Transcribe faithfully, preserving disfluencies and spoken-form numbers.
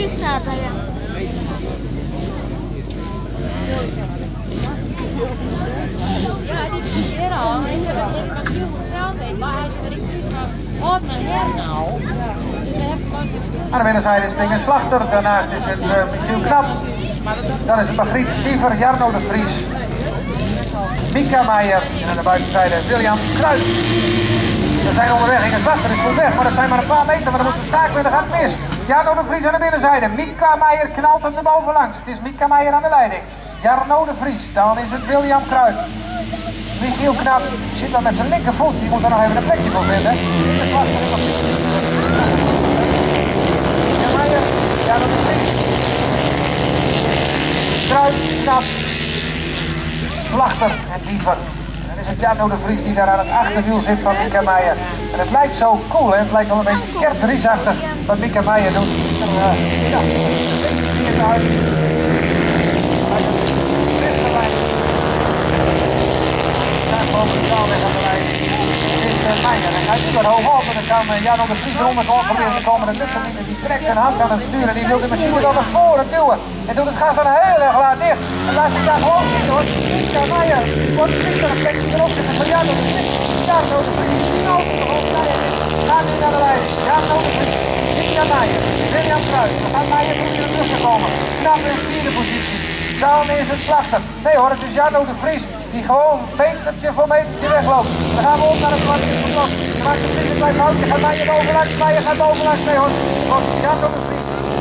Vries staat daar, ja. Ja, die is hier al. Hij zei dat ik van heel goed zelf weet, maar hij zei dat ik niet van wat naar her nou. Dus we hebben gewoon gezien. Aan de binnenzijde is Dingen Slachter, daarnaast is het uh, Michiel Knap. Dan is het Margriet Stiever, Jarno de Vries, Mika Meijer en aan de buitenzijde William Kruis. We zijn onderweg, Dingen Slachter is goed weg, maar dat zijn maar een paar meter, maar dan moeten we schakelen en dan gaat het mis. Jarno de Vries aan de binnenzijde, Mika Meijer knalt hem er bovenlangs. Het is Mika Meijer aan de leiding. Jarno de Vries, dan is het William Kruis. Michiel Knap zit dan met zijn linkervoet, die moet er nog even een plekje voor vinden. De Slachter is op Mika Meijer, Jarno de Vries. Kruis, Knap, Slachter en Diever. Dan is het Jarno de Vries die daar aan het achterwiel zit van Mika Meijer. En het lijkt zo cool, hè? Het lijkt wel een beetje kertdriesachtig wat Mika Meijer doet. En, uh, ja, hier uit. Uit de westerlijn. Daar boven de zaalweg aan de lijn. Dit is uh, Meijer. Hij gaat nu wat hoog op en dan kan uh, Jarno de Vries rond het rond proberen te komen. De tussenlinie die trekt zijn hand aan het sturen. Die wil de machine wel naar voren duwen. En doet het gas dan heel erg laat dicht. En laat zich daar gewoon zitten hoor. Mika Meijer wordt niet aan een plekje erop zitten van Jarno de Vries. Jarno de Vries. Nou, de hoofdleider gaat nu naar de leiding. Jarno de Vries. Mika Meijer. William Kruis. Dan gaat Meijer proberen terug te komen. Knap in de vierde positie. Dan is het Slachter. Nee hoor, het is Jarno de Vries. Die gewoon metertje voor metertje wegloopt. Dan gaan we op naar het kwartje van Blok. Dan maakt het vliegend bij foutje. Gaat Meijer bovenlangs. Meijer gaat bovenlangs. Nee hoor. Wordt Jarno de Vries.